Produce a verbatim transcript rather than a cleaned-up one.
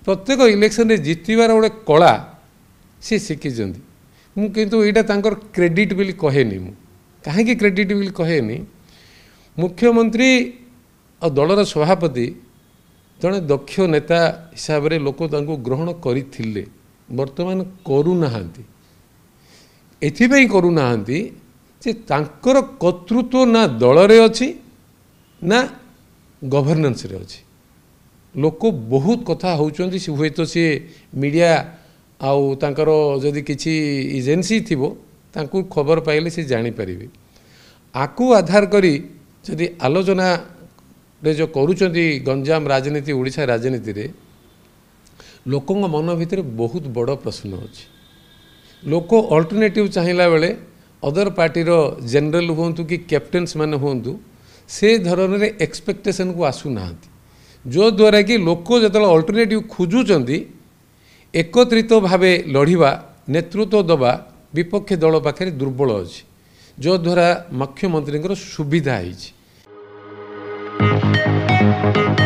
प्रत्येक इलेक्शन रे जितबार गोटे कला सी शिखिंट मुझे यहाँ क्रेडिट बोली कहेनी मु कहीं क्रेडिट बोली कहेनी मुख्यमंत्री और दलर सभापति जड़े दक्ष नेता हिसाब से लोक ग्रहण करते बर्तमान करूना एथि करूना जे तांकर कर्तृत्व ना दल रे अच्छी ना गवर्नेंस रे अच्छी लोक बहुत कथा होउचंदी हुए तो सी मीडिया आउ तांकर जदि किसी एजेंसी थिबो तांकु खबर पाइले से जानी परिबे आकु आधार करी जदि आलोचना रे जो करूचंदी गंजाम राजनीति ओडिशा राजनीति रे लोकंग मन भितर बहुत बड़ प्रश्न अछि लोक अल्टरनेटिव चाहिला बेले अदर पार्टी रो जनरल होंतु कि कैप्टेन्स माने होंतु से धरण रे एक्सपेक्टेशन को आसु नांती जो द्वारा कि लोक जो अल्टरनेटिव खोजुचंदी एकत्रित भावे लढ़िबा नेतृत्व दबा विपक्ष दल पाखे दुर्बल अछि जो द्वारा मुख्यमंत्री सुविधा है।